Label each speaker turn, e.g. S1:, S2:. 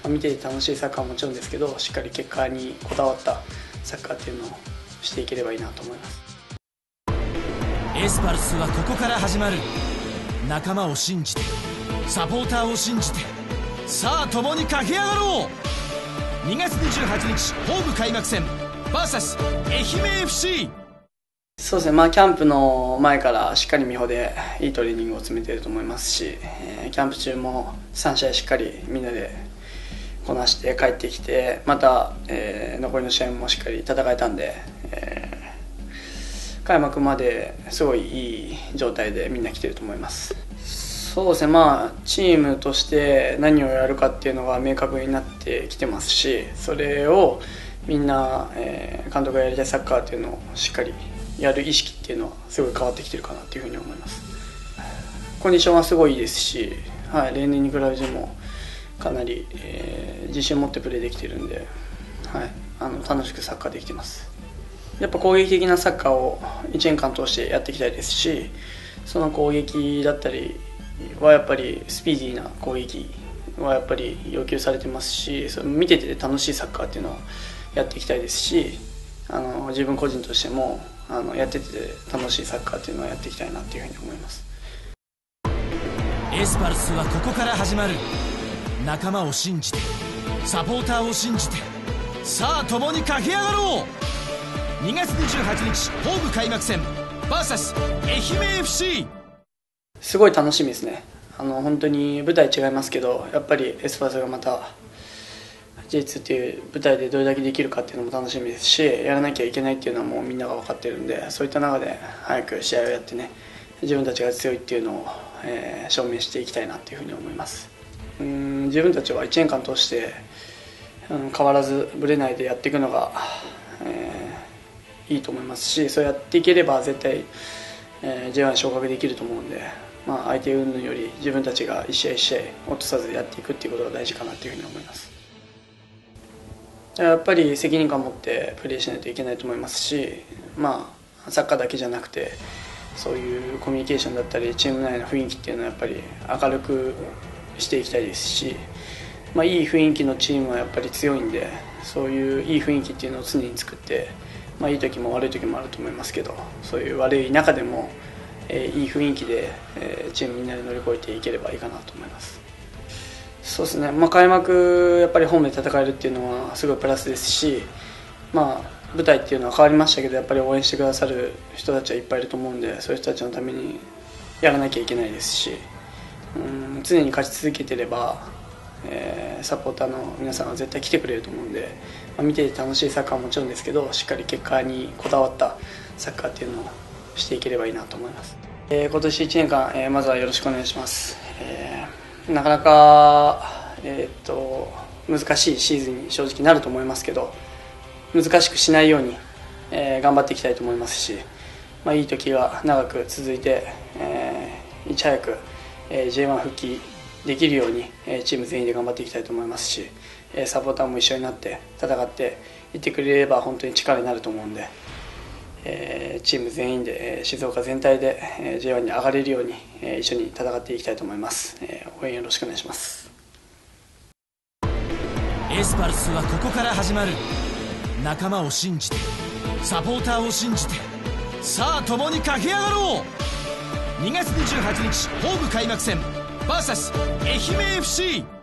S1: 見ていて楽しいサッカーはもちろんですけど、しっかり結果にこだわったサッカーっていうのをしていければいいなと思います。
S2: エスパルスはここから始まる。仲間を信じて、サポーターを信じて、さあ共に駆け上がろう。2月28日ホーム開幕戦 VS 愛媛 FC。
S1: そうですね、キャンプの前からしっかり美穂でいいトレーニングを詰めていると思いますし、キャンプ中も3試合しっかりみんなでこなして帰ってきて、また、残りの試合もしっかり戦えたんで、開幕まですごいいい状態でみんな来てると思います。そうですね、チームとして何をやるかっていうのが明確になってきてますし、それをみんな、監督がやりたいサッカーっていうのをしっかりやる意識っていうのはすごい変わってきてるかなっていうふうに思います。コンディションはすごいいいですし、例年に比べてもかなり、自信を持ってプレーできてるんで、楽しくサッカーできてます。やっぱ攻撃的なサッカーを1年間通してやっていきたいですし、その攻撃だったりはやっぱりスピーディーな攻撃はやっぱり要求されてますし、それ見てて楽しいサッカーっていうのをやっていきたいですし、自分個人としてもやってて楽しいサッカーっていうのをやっていきたいなっていうふうに思います。
S2: エスパルスはここから始まる。仲間を信じて、サポーターを信じて、さあ共に駆け上がろう。2月28日ホーム開幕戦 VS 愛媛 FC。
S1: すごい楽しみですね。本当に舞台違いますけど、やっぱりエスパルスがまた J2 っていう舞台でどれだけできるかっていうのも楽しみですし、やらなきゃいけないっていうのはもうみんなが分かってるんで、そういった中で早く試合をやってね、自分たちが強いっていうのを、証明していきたいなっていうふうに思います。自分たちは1年間通して変わらずぶれないでやっていくのが、いいと思いますし、そうやっていければ絶対、J1 昇格できると思うんで、相手云々より自分たちが一試合一試合落とさずやっていくっていうことが大事かなというふうに思います。やっぱり責任感を持ってプレーしないといけないと思いますし、サッカーだけじゃなくてそういうコミュニケーションだったりチーム内の雰囲気っていうのはやっぱり明るくしていきたいですし、いい雰囲気のチームはやっぱり強いんで、そういういい雰囲気っていうのを常に作って、いい時も悪い時もあると思いますけど、そういう悪い中でも、いい雰囲気で、チームみんなで乗り越えていければいいかなと思います。そうですね、開幕やっぱりホームで戦えるっていうのはすごいプラスですし、舞台っていうのは変わりましたけど、やっぱり応援してくださる人たちはいっぱいいると思うんで、そういう人たちのためにやらなきゃいけないですし、常に勝ち続けてれば、サポーターの皆さんは絶対来てくれると思うんで、見ていて楽しいサッカーはもちろんですけど、しっかり結果にこだわったサッカーっていうのをしていければいいなと思います。今年1年間、まずはよろしくお願いします。なかなか、難しいシーズンに正直なると思いますけど、難しくしないように、頑張っていきたいと思いますし、いい時が長く続いて、いち早く、J1 復帰できるように、チーム全員で頑張っていきたいと思いますし、サポーターも一緒になって戦っていってくれれば本当に力になると思うんで、チーム全員で、静岡全体で、J1 に上がれるように、一緒に戦っていきたいと思います。応援よろしくお願いします。
S2: エスパルスはここから始まる。仲間を信じて、サポーターを信じて、さあ共に駆け上がろう。2月28日ホーム開幕戦 VS 愛媛 FC。